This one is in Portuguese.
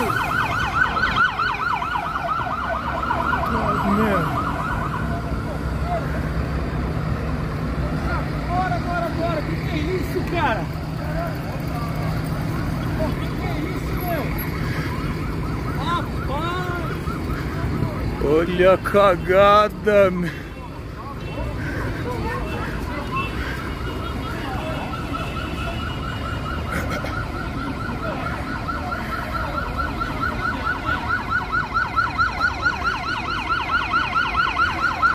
Bora! Que é isso, cara? Que é isso, meu? Rapaz! Olha a cagada, meu!